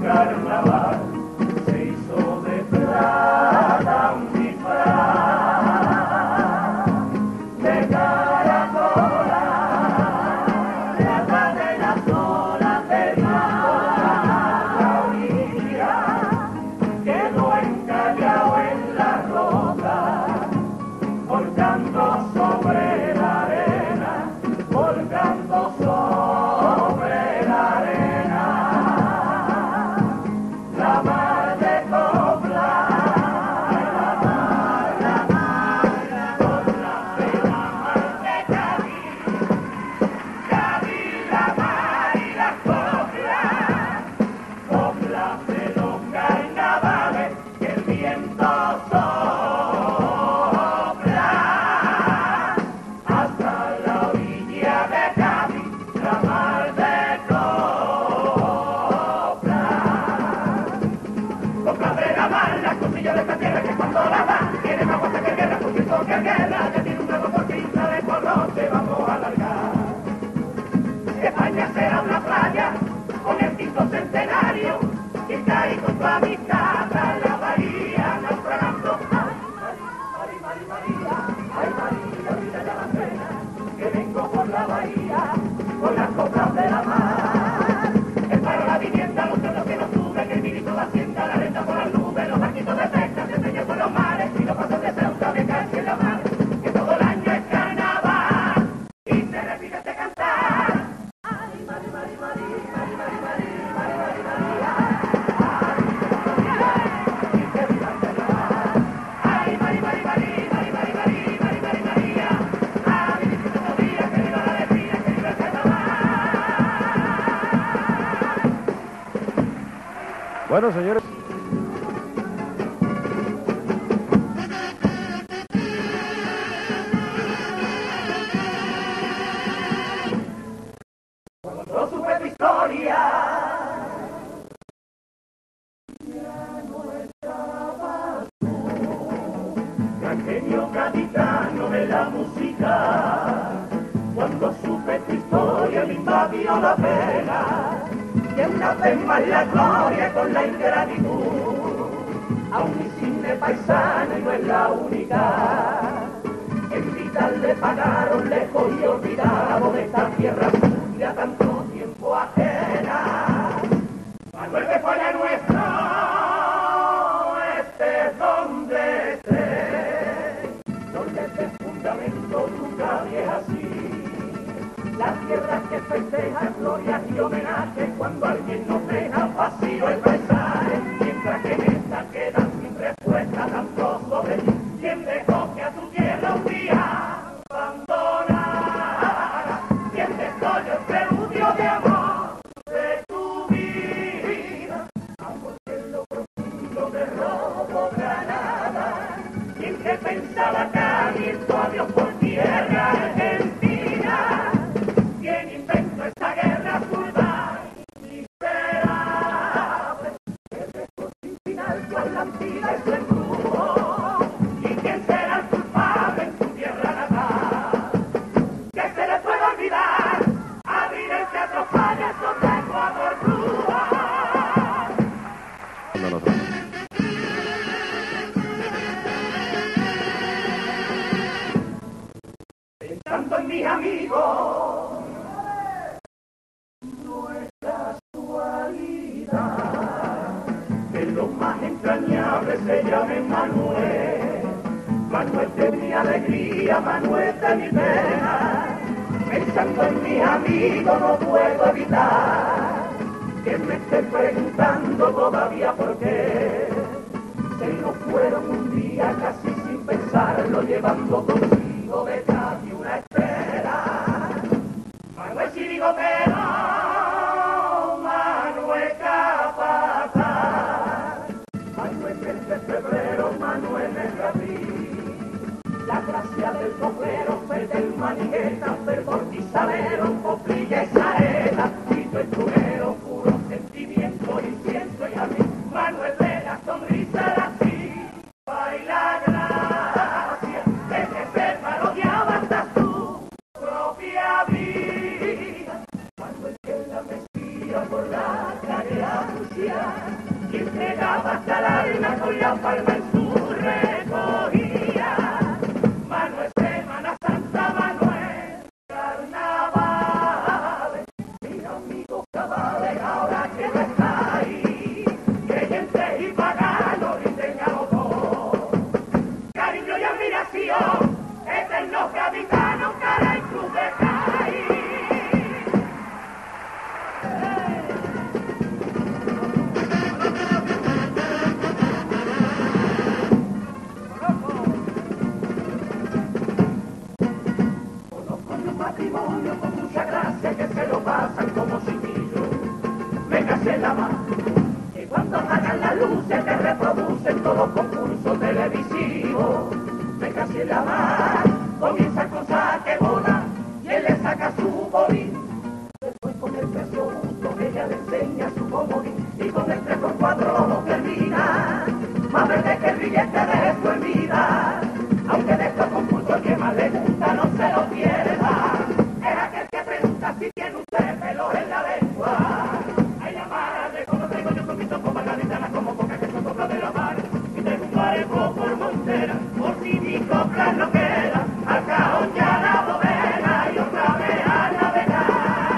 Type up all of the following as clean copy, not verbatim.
carnaval se hizo de plata un disfraz de caracola, la de las olas del mar, la orilla quedó encallado en la roca, volcando sobre la arena, volcando sobre la arena, la mar de copla, la mar de copla, la mar de Cádiz, Cádiz, la mar y la copla, coplas de los carnavales que el viento sopla hasta la orilla de Cádiz, la mar de copla. Coplas de la mar, la cosilla de esta tierra que cuando la va tiene más fuerza que guerra, porque el que guerra ya tiene un nuevo porque isla de color te vamos a alargar. España será una playa con el quinto centenario que cae con tu amistad a la bahía naufragando. Ay, María, mira ya la pena que vengo por la bahía con las coplas de la mar. El paro, la vivienda, los cerros que nos suben, el ministro de Hacienda, la renta por las nubes, los barquitos de pesca, se enseñan por los mares y los pasos de Ceuta de casi en la mar. Que todo el año es carnaval y se repite este cantar. Ay, María, Bueno, señores. No supe tu historia. Gran genio gaditano de la música. Cuando supe tu historia me invadió la pena. Y una vez más la gloria con la ingratitud. Aún mi cine paisana y no es la única. En Vital le pagaron lejos y olvidado de esta tierra suya tanto tiempo ajena. Manuel de Falla nuestro, este es donde esté, donde este fundamento nunca es así. La tierra que festeja glorias y homenaje cuando alguien nos deja vacío el paisaje, mientras que en esta quedan sin respuesta tanto sobre ti. ¿Quién dejó que a tu tierra un día abandonara? ¿Quién destruyó el preludio de amor de tu vida? Amor en lo profundo de robo Granada. ¿Quién que pensaba que abierto a Dios por tierra argentina? ¿Quién inventó esta guerra curva miserable? Que dejó sin final tu Atlántida y su embrujo. ¿Y quién será el culpable en tu tierra natal? ¿Qué se le puede olvidar? Abrir el teatro Falla sobre Ecuador Rúa. Pensando en mis amigos, no es casualidad que lo más entrañable se llame Manuel. Manuel de mi alegría, Manuel de mi pena. Pensando en mis amigos no puedo evitar que me esté preguntando todavía por qué se nos fueron un día casi sin pensarlo, llevando consigo detrás de una espera. Manuel Chirigotero, Manuel Capataz, Manuel el de febrero, Manuel el Rapín, la gracia del coplero, del manigueta, del portizalero, coplilla y saeta, y tu estrujero, puro sentimiento, incienso y jardín. Manuel de la sonrisa era así, baila gracia, desde ser parodiaba hasta su propia vida. Manuel que la Mesía por la calle caricia y entregaba hasta el alma con la palma en su recogía. Manuel Semana Santa, Manuel Carnaval, mi amigo cabales, ahora que no está ahí, creyentes y paganos rinden a los dos. Cariño y admiración, eternos capitanos, cara y cruz de caí. Matrimonio con mucha gracia que se lo pasan como chiquillos. Me casé en la mano y cuando apagan las luces te reproducen todos los concursos televisivos. Me casé en la mano, comienza con saque bola y él le saca su bolín. Después con el precio justo ella le enseña su comodín y con el 3x4 lo termina. Más verde que el billete de su vida. Aunque de estos concursos el que más le gusta no se lo quiere dar. Es aquel que pregunta si tiene usted pelos en la lengua. Hay la madre, como traigo yo con mis ojos margaritanas como coca que son coplas de la mar. Y tengo un parejo por montera, por si mi copla no queda. Al cajón ya la bodega y otra vez a navegar.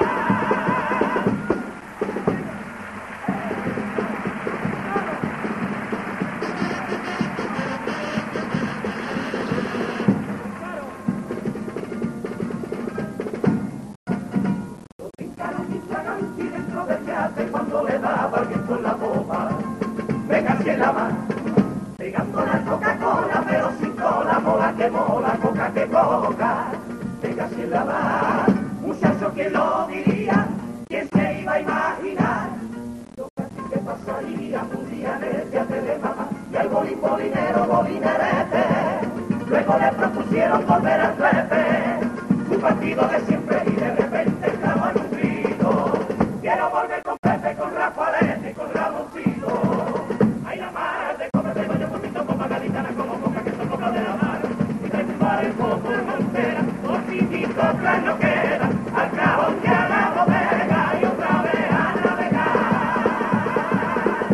Cuando le daba el viento en la popa, me casi en la mano, pegando la Coca-Cola, pero sin cola, mola, coca que coca, me casi en la mano, muchacho, ¿quién lo diría? ¿Quién se iba a imaginar? Yo casi que pasaría un día en el teatro de mamá, y al bolinero, bolinerete, luego le propusieron volver al trepe, su partido de siempre y de repente estaba en un grito, quiero volver con Pepe, con Rafael y con Ramoncito. Hay la madre, como tengo yo con mi topo margaritana, como coca que son coplas de la mar. Y traigo un barco por montera, por si mi copla no queda. Al cajón ya la bodega y otra vez a navegar.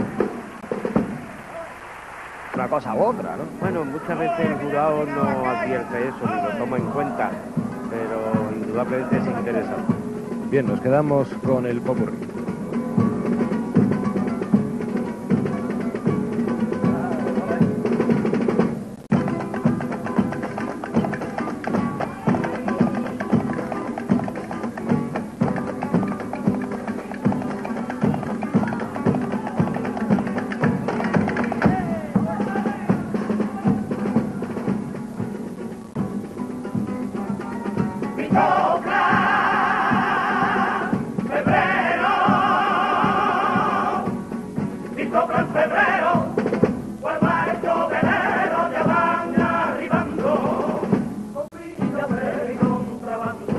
Una cosa u otra, ¿no? Bueno, muchas veces el jurado no advierte eso ni lo toma en cuenta, pero indudablemente es interesante. Bien, nos quedamos con el popurrí. Mi copla, febrero, mi copla en febrero, cual barco velero ya van arribando, coprilla de contrabando.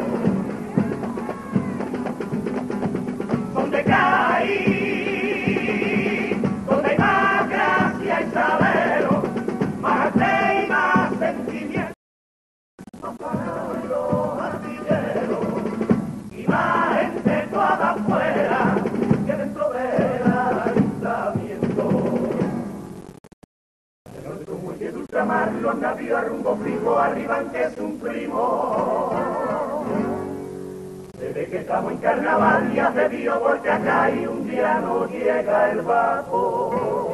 Donde caí, donde hay más gracia y salero, más arte y más sentimiento. Los artilleros y más gente toda afuera que dentro del ayuntamiento. Como el de ultramar los navíos a rumbo fijo arriban que es un primo. Se ve que estamos en carnaval y hace bio porque acá y un día no llega el vapor.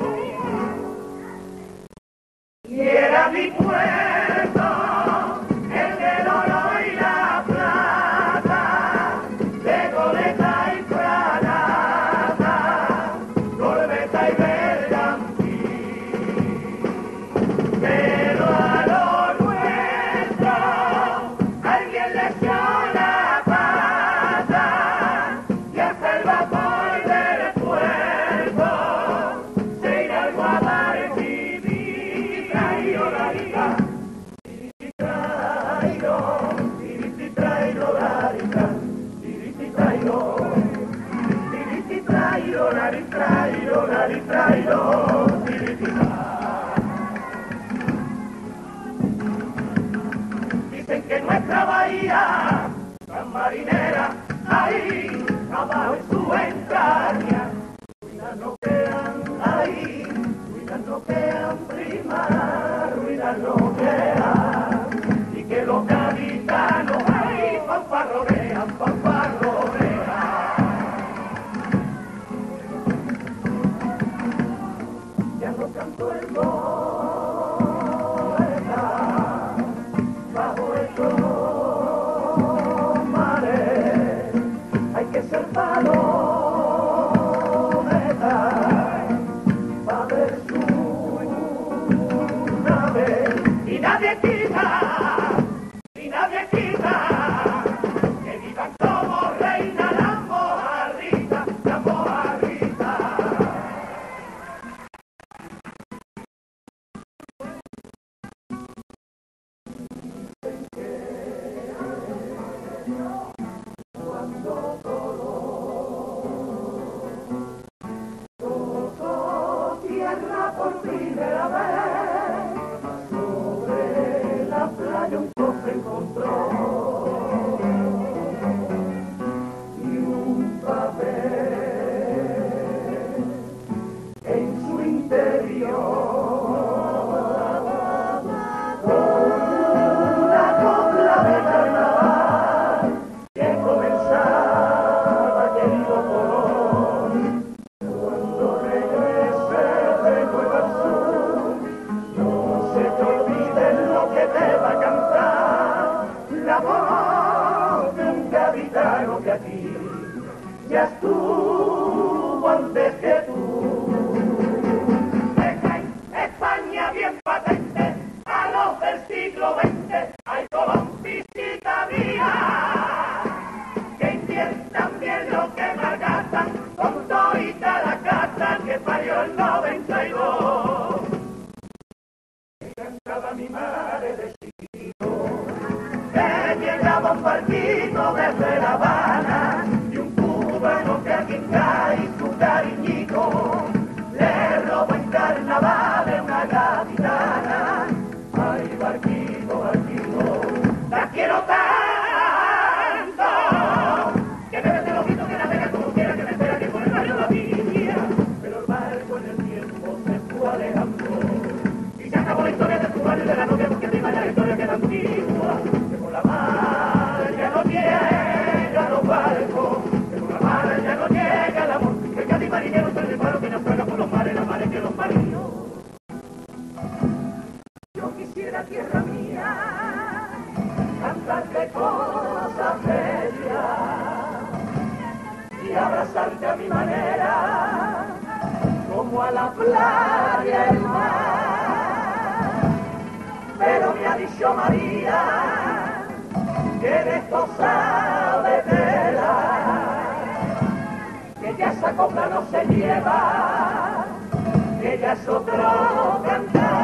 Y era mi puerto, el del oro y la plata, de goleta y fragata, corbeta y bergantín. Pero a lo nuestro alguien le echó la pata y hasta el vapor del puerto se irá al Guadalquivir. Traído la liga, dicen que nuestra bahía, tan marinera, ahí abajo en su entraña, ella estuvo antes que tú. España bien patente, a los del siglo XX, hay Colón, visita mía, que inviertan bien lo que malgastan, con todita la casa que parió el 92. Cantaba mi madre de chiquito, que llegaba un barquito desde La Habana, y un cubano que aquí cae su cariñito, le robó en carnaval una gaditana. Ay, barquito, barquito, la quiero tanto, que me vete loquito, que navega como quiera, que me espera que por el barrio la pilla, pero el barco en el tiempo se fue alejando, y se acabó la historia de tu barrio y de la novia, porque encima ya la historia queda antigua, que por la mar ya no llega los barcos, que por la mar ya no llega el amor, que cada marinero está en el paro que naufraga por los mares, la mar que los marinos. Yo quisiera, tierra mía, cantarte cosas bellas y abrazarte a mi manera, como a la playa el mar. Pero me ha dicho María que de esto sabe tela, que ya esa copla no se lleva, que ya es otro cantar.